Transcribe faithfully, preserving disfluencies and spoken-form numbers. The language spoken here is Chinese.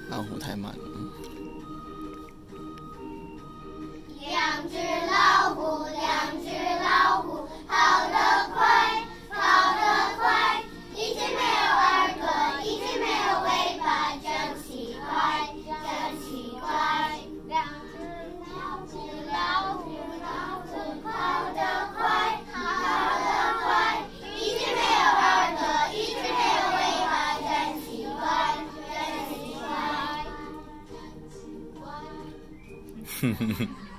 老虎太慢了。 两只老虎，两只老虎，跑得快，跑得快。一只没有耳朵，一只没有尾巴，真奇怪，真奇怪。两只老虎，老虎，老虎，跑得快，跑得快。一只没有耳朵，一只没有尾巴，真奇怪，真奇怪，真奇怪。 哼哼哼。